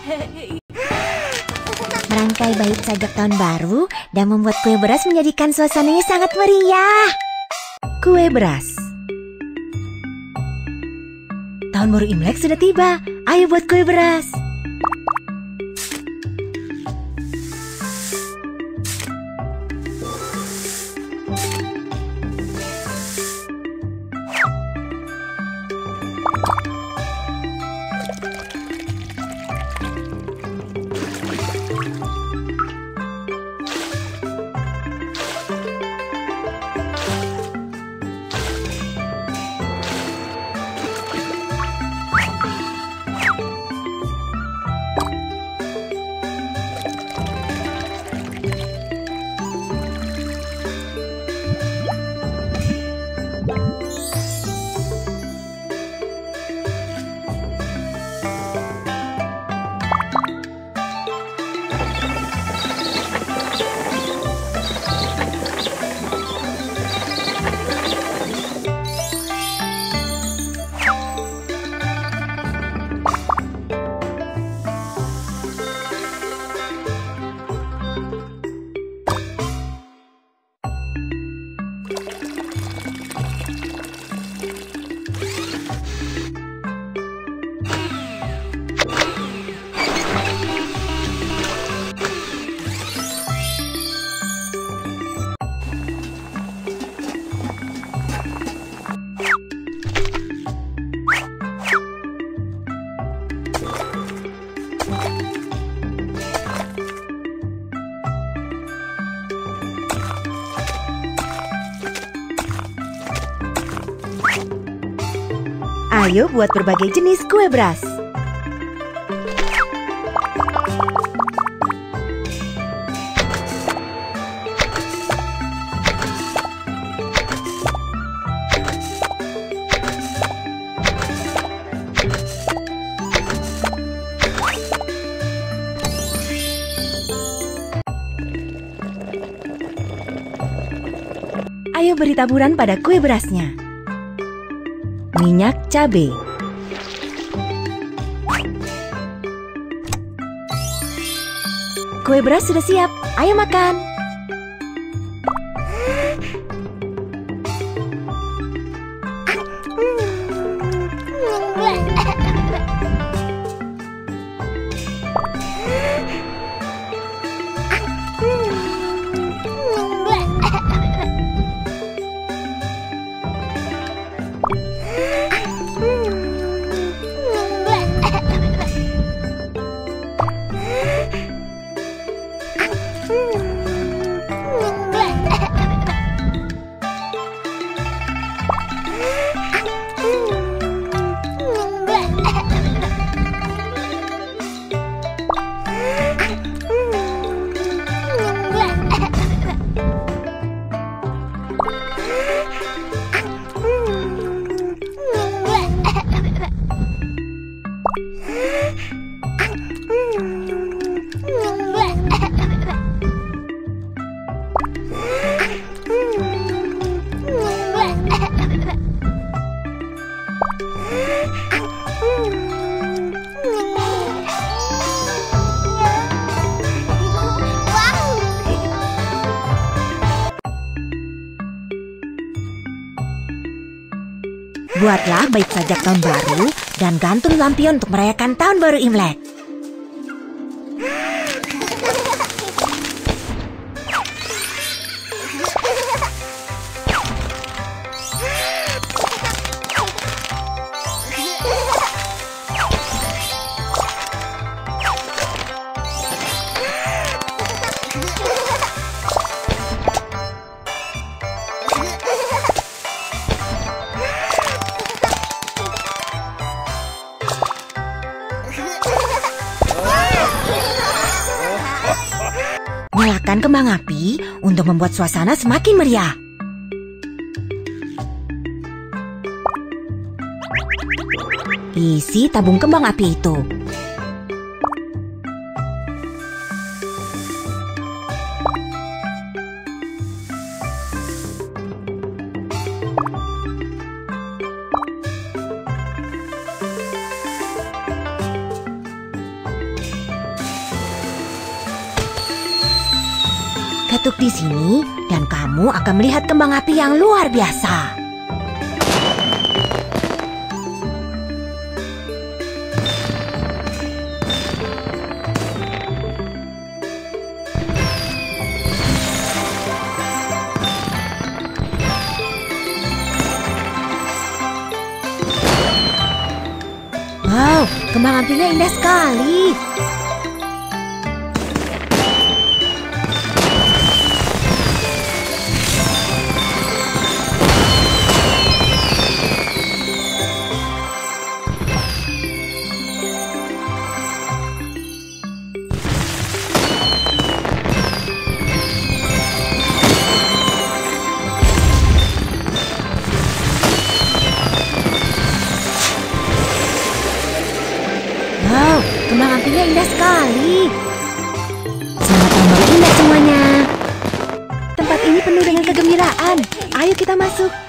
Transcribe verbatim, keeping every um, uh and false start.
Merangkai bait sajak tahun baru dan membuat kue beras menjadikan suasananya sangat meriah. Kue beras. Tahun baru Imlek sudah tiba. Ayo buat kue beras. Ayo buat berbagai jenis kue beras. Ayo beri taburan pada kue berasnya. Minyak cabai. Kue beras sudah siap, ayo makan. Buatlah bait sajak tahun baru dan gantung lampion untuk merayakan tahun baru Imlek. Nyalakan kembang api untuk membuat suasana semakin meriah. Isi tabung kembang api itu. ketuk di sini dan kamu akan melihat kembang api yang luar biasa. Wow, kembang apinya indah sekali. Wow, kembang apinya indah sekali. Selamat tahun baru indah semuanya. Tempat ini penuh dengan kegembiraan. Ayo kita masuk.